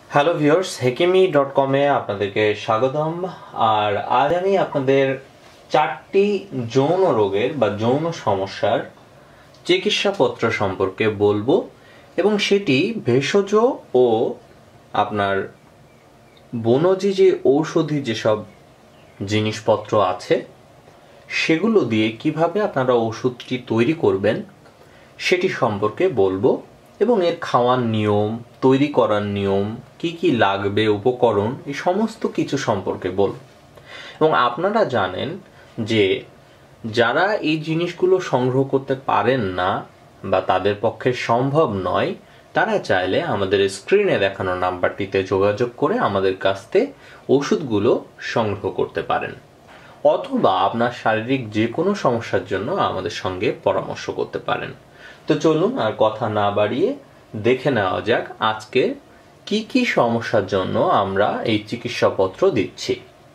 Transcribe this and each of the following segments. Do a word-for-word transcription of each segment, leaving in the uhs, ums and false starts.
Hello viewers, হেকিমি dot কমে আপনাদেরকে স্বাগতম। আর আজ আমি আপনাদের চারটি যৌন রোগের বা যৌন সমস্যার চিকিৎসাপত্র সম্পর্কে বলবো, এবং সেটি ভেষজ ও আপনার বনজি যে ঔষধি যেসব জিনিসপত্র আছে সেগুলো দিয়ে কিভাবে আপনারা ওষুধটি তৈরি করবেন সেটি সম্পর্কে বলবো, এবং এর খাওয়ার নিয়ম, তৈরি করার নিয়ম, কি কি লাগবে, উপকরণ, এই সমস্ত কিছু সম্পর্কে বলবো। এবং আপনারা জানেন যে যারা এই জিনিসগুলো সংগ্রহ করতে পারেন না বা তাদের পক্ষে সম্ভব নয়, তারা চাইলে আমাদের স্ক্রিনে দেখানো নাম্বারটিতে যোগাযোগ করে আমাদের কাছ থেকে ওষুধগুলো সংগ্রহ করতে পারেন, অথবা আপনার শারীরিক যে কোনো সমস্যার জন্য আমাদের সঙ্গে পরামর্শ করতে পারেন। তো চলুন আর কথা না বাড়িয়ে দেখে নেওয়া যাক আজকে কি কি সমস্যার জন্য আমরা এই চিকিৎসাপত্র দিচ্ছি।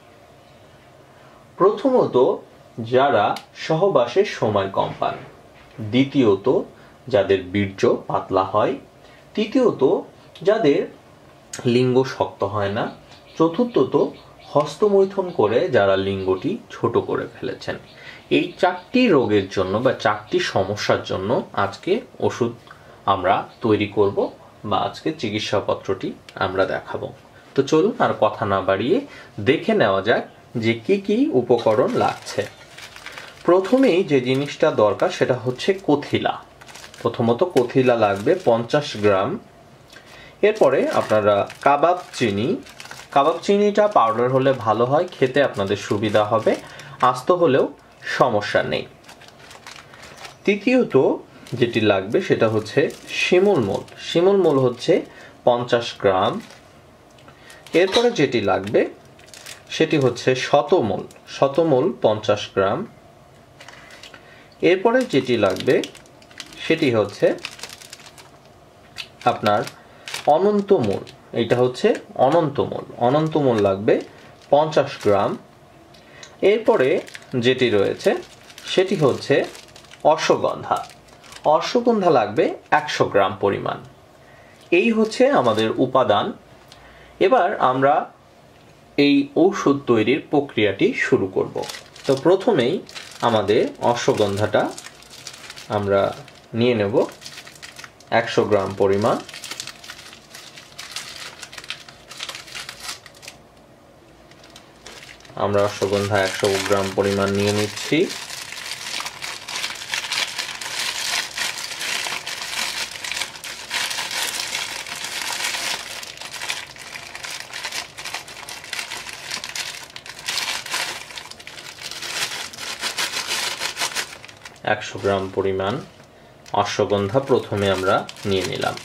প্রথমত, যারা সহবাসের সময় কম পান। দ্বিতীয়ত, যাদের বীর্য পাতলা হয়। তৃতীয়ত, যাদের লিঙ্গ শক্ত হয় না। চতুর্থত, হস্তমৈথুন করে যারা লিঙ্গটি ছোট করে ফেলেছেন। এই চারটি রোগের জন্য বা চারটি সমস্যার জন্য আজকে ওষুধ আমরা তৈরি করব বা আজকে চিকিৎসাপত্রটি আমরা দেখাবো। তো চলুন আর কথা না বাড়িয়ে দেখে নেওয়া যাক যে কি কি উপকরণ লাগছে। প্রথমেই যে জিনিসটা দরকার সেটা হচ্ছে কথিলা। প্রথমত কথিলা লাগবে পঞ্চাশ গ্রাম। এরপরে আপনারা কাবাব চিনি। কাবাব চিনিটা পাউডার হলে ভালো হয়, খেতে আপনাদের সুবিধা হবে, আস্ত হলেও সমস্যা নেই। তৃতীয়ত যেটি লাগবে সেটা হচ্ছে শিমুল মূল। শিমুল মূল হচ্ছে পঞ্চাশ গ্রাম। এরপরে যেটি লাগবে সেটি হচ্ছে শতমূল। শতমূল পঞ্চাশ গ্রাম। এরপরে যেটি লাগবে সেটি হচ্ছে আপনার অনন্তমূল। এটা হচ্ছে অনন্তমূল। অনন্তমূল লাগবে পঞ্চাশ গ্রাম। এরপরে যেটি রয়েছে সেটি হচ্ছে অশ্বগন্ধা। অশ্বগন্ধা লাগবে একশো গ্রাম পরিমাণ। এই হচ্ছে আমাদের উপাদান। এবার আমরা এই ঔষধ তৈরির প্রক্রিয়াটি শুরু করব। তো প্রথমেই আমাদের অশ্বগন্ধাটা আমরা নিয়ে নেব একশো গ্রাম পরিমাণ। আমরা অশ্বগন্ধা একশো গ্রাম পরিমাণ নিয়ে নিচ্ছি। একশো গ্রাম পরিমাণ অশ্বগন্ধা প্রথমে আমরা নিয়ে নিলাম।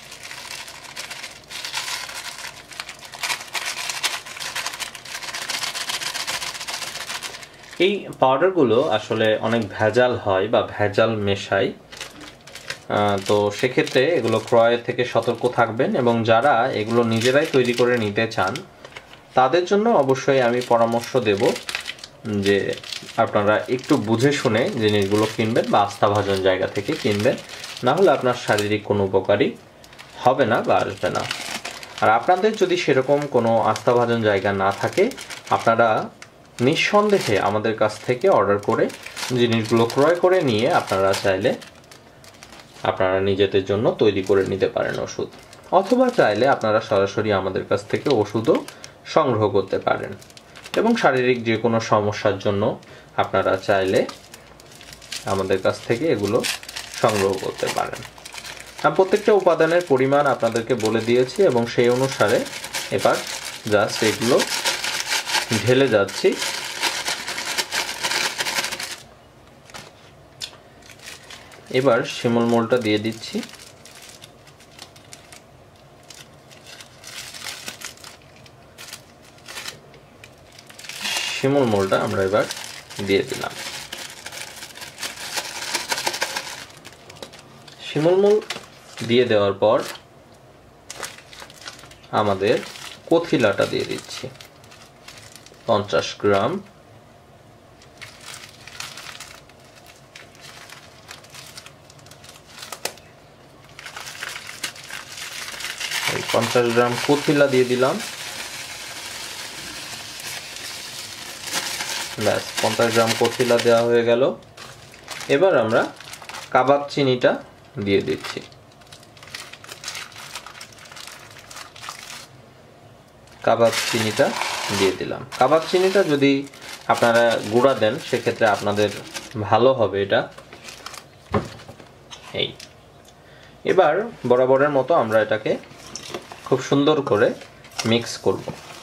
এই পাউডারগুলো আসলে অনেক ভেজাল হয় বা ভেজাল মেশায়, তো সেক্ষেত্রে এগুলো ক্রয় থেকে সতর্ক থাকবেন, এবং যারা এগুলো নিজেরাই তৈরি করে নিতে চান তাদের জন্য অবশ্যই আমি পরামর্শ দেব যে আপনারা একটু বুঝে শুনে জিনিসগুলো কিনবেন বা আস্থাভাজন জায়গা থেকে কিনবেন, না হলে আপনার শারীরিক কোনো উপকারই হবে না বা আসবে না। আর আপনাদের যদি সেরকম কোনো আস্থাভাজন জায়গা না থাকে, আপনারা নিঃসন্দেহে আমাদের কাছ থেকে অর্ডার করে জিনিসগুলো ক্রয় করে নিয়ে আপনারা চাইলে আপনারা নিজেদের জন্য তৈরি করে নিতে পারেন ওষুধ, অথবা চাইলে আপনারা সরাসরি আমাদের কাছ থেকে ওষুধও সংগ্রহ করতে পারেন, এবং শারীরিক যে কোনো সমস্যার জন্য আপনারা চাইলে আমাদের কাছ থেকে এগুলো সংগ্রহ করতে পারেন। আমি প্রত্যেকটা উপাদানের পরিমাণ আপনাদেরকে বলে দিয়েছি, এবং সেই অনুসারে এবার জাস্ট এগুলো ঢেলে যাচ্ছি। এবার শিমুল মূলটা দিয়ে দিচ্ছি। শিমুল মূলটা আমরা এবার দিয়ে দিলাম। শিমুল মূল দিয়ে দেওয়ার পর আমাদের কথিলাটা দিয়ে দিচ্ছি পঞ্চাশ গ্রাম। পঞ্চাশ গ্রাম কচিলা দিয়ে দিলাম। ব্যাস, পঞ্চাশ গ্রাম কচিলা দেওয়া হয়ে গেল। এবার আমরা কাবাব চিনিটা দিয়ে দিচ্ছি। কাবাব চিনিটা দিয়ে দিলাম। কাবাব চিনিটা যদি আপনারা গুঁড়া দেন সেক্ষেত্রে আপনাদের ভালো হবে এটা। এই এবার বরাবরের মতো আমরা এটাকে খুব সুন্দর করে মিক্স করব।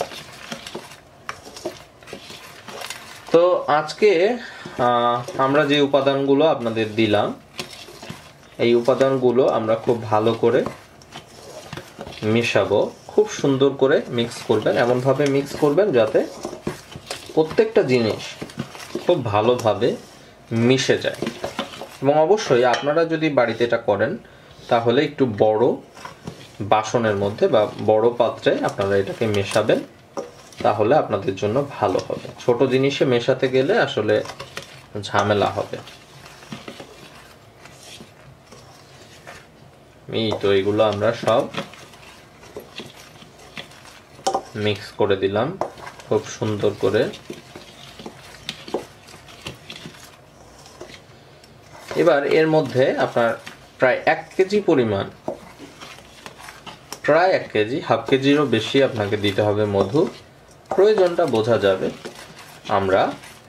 তো আজকে আমরা যে উপাদানগুলো আপনাদের দিলাম এই উপাদানগুলো আমরা খুব ভালো করে মেশাবো। খুব সুন্দর করে মিক্স করবেন, এমনভাবে মিক্স করবেন যাতে প্রত্যেকটা জিনিস খুব ভালোভাবে মিশে যায়। এবং অবশ্যই আপনারা যদি বাড়িতে এটা করেন তাহলে একটু বড় বাসনের মধ্যে বা বড় পাত্রে আপনারা এটাকে মেশাবেন, তাহলে আপনাদের জন্য ভালো হবে। ছোট জিনিসে মেশাতে গেলে আসলে ঝামেলা হবে। এই তো এগুলো আমরা সব মিক্স করে দিলাম খুব সুন্দর করে। এবার এর মধ্যে আপনার প্রায় এক কেজি পরিমাণ, প্রায় এক কেজি হাফ কেজিরও বেশি আপনাকে দিতে হবে মধু। প্রয়োজনটা বোঝা যাবে। আমরা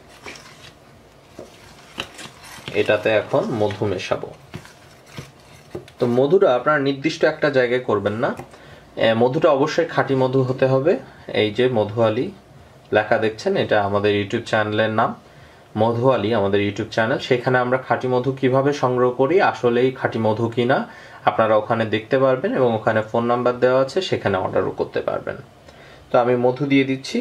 এটাতে এখন মধু মেশাবো। তো মধুটা আপনার নির্দিষ্ট একটা জায়গায় করবেন না, মধুটা অবশ্যই খাঁটি মধু হতে হবে। এই যে মধুয়ালি লেখা দেখছেন, এটা আমাদের ইউটিউব চ্যানেলের নাম মধুয়ালি, আমাদের ইউটিউব চ্যানেল। সেখানে আমরা খাঁটি মধু কিভাবে সংগ্রহ করি, আসলেই খাঁটি মধু কিনা আপনারা ওখানে দেখতে পারবেন এবং ওখানে ফোন নাম্বার দেওয়া আছে, সেখানে অর্ডারও করতে পারবেন। তো আমি মধু দিয়ে দিচ্ছি।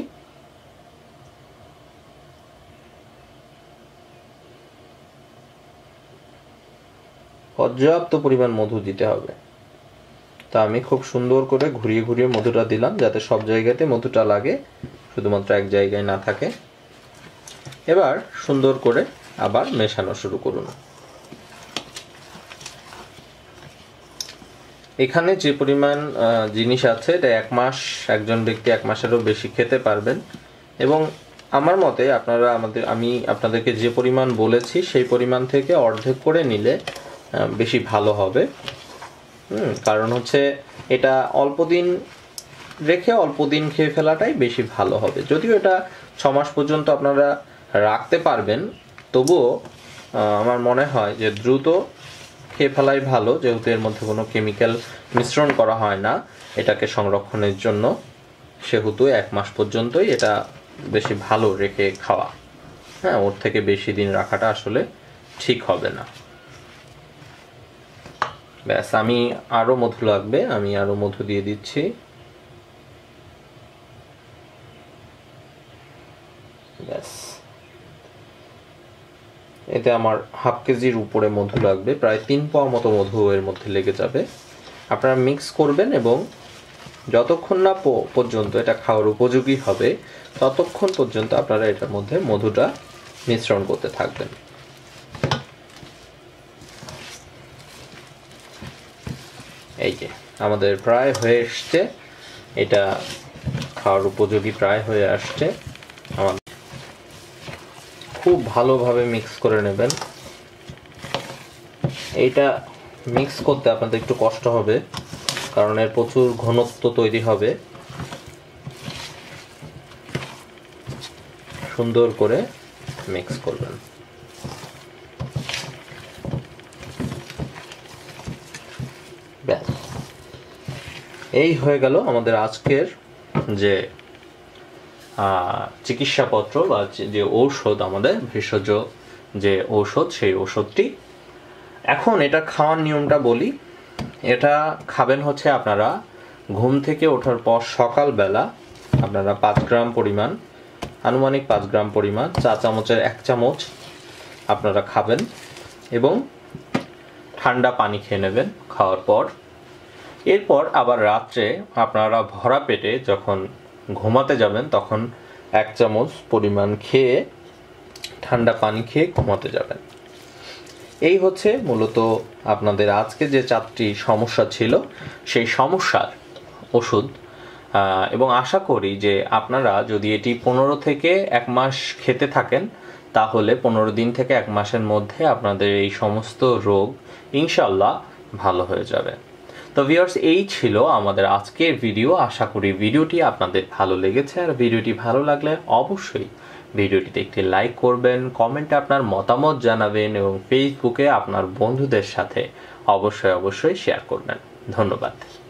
পর্যাপ্ত পরিমাণ মধু দিতে হবে। তা আমি খুব সুন্দর করে ঘুরিয়ে ঘুরিয়ে মধুটা দিলাম যাতে সব জায়গাতে মধুটা লাগে, শুধুমাত্র এক জায়গায় না থাকে। এবার সুন্দর করে আবার মেশানো শুরু করুন। এখানে যে পরিমাণ জিনিস আছে এটা এক মাস, একজন ব্যক্তি এক মাসেরও বেশি খেতে পারবেন। এবং আমার মতে আপনারা আমাদের আমি আপনাদেরকে যে পরিমাণ বলেছি সেই পরিমাণ থেকে অর্ধেক করে নিলে বেশি ভালো হবে। হুম কারণ হচ্ছে এটা অল্প দিন রেখে অল্প দিন খেয়ে ফেলাটাই বেশি ভালো হবে। যদিও এটা ছ মাস পর্যন্ত আপনারা রাখতে পারবেন, তবুও আমার মনে হয় যে দ্রুত খেয়ে ফেলাই ভালো, যেহেতু এর মধ্যে কোনো কেমিক্যাল মিশ্রণ করা হয় না এটাকে সংরক্ষণের জন্য, সেহেতু এক মাস পর্যন্তই এটা বেশি ভালো রেখে খাওয়া। হ্যাঁ, ওর থেকে বেশি দিন রাখাটা আসলে ঠিক হবে না। ব্যাস, আমি আরো মধু লাগবে, আমি আরো মধু দিয়ে দিচ্ছি। ব্যাস, এতে আমার হাফ কেজির উপরে মধু লাগবে, প্রায় তিন পাওয়া মতো মধু এর মধ্যে লেগে যাবে। আপনারা মিক্স করবেন এবং যতক্ষণ না পর্যন্ত এটা খাওয়ার উপযোগী হবে ততক্ষণ পর্যন্ত আপনারা এটার মধ্যে মধুটা মিশ্রণ করতে থাকবেন। এই যে আমাদের প্রায় হয়ে এসছে, এটা খাওয়ার উপযোগী প্রায় হয়ে আসছে। আমাদের খুব ভালোভাবে মিক্স করে নেবেন। এইটা মিক্স করতে আপনাদের একটু কষ্ট হবে কারণ এর প্রচুর ঘনত্ব তৈরি হবে। সুন্দর করে মিক্স করবেন। ব্যাস, এই হয়ে গেল আমাদের আজকের যে চিকিৎসাপত্র বা যে ঔষধ, আমাদের ভেষজ যে ঔষধ, সেই ঔষধটি। এখন এটা খাওয়ার নিয়মটা বলি। এটা খাবেন হচ্ছে আপনারা ঘুম থেকে ওঠার পর সকালবেলা আপনারা পাঁচ গ্রাম পরিমাণ, আনুমানিক পাঁচ গ্রাম পরিমাণ, চা চামচের এক চামচ আপনারা খাবেন এবং ঠান্ডা পানি খেয়ে নেবেন খাওয়ার পর। এরপর আবার রাত্রে আপনারা ভরা পেটে যখন ঘুমাতে যাবেন তখন এক চামচ পরিমাণ খেয়ে ঠান্ডা পানি খেয়ে ঘুমাতে যাবেন। এই হচ্ছে মূলত আপনাদের আজকে যে চারটি সমস্যা ছিল সেই সমস্যার ওষুধ, এবং আশা করি যে আপনারা যদি এটি পনেরো থেকে এক মাস খেতে থাকেন তাহলে পনেরো দিন থেকে এক মাসের মধ্যে আপনাদের এই সমস্ত রোগ ইনশাল্লাহ ভালো হয়ে যাবে। তো ভিউয়ার্স, এই ছিল আমাদের আজকের ভিডিও। আশা করি ভিডিওটি আপনাদের ভালো লেগেছে, আর ভিডিওটি ভালো লাগলে অবশ্যই ভিডিওটিতে একটি লাইক করবেন, কমেন্টে আপনার মতামত জানাবেন এবং ফেসবুকে আপনার বন্ধুদের সাথে অবশ্যই অবশ্যই শেয়ার করবেন। ধন্যবাদ।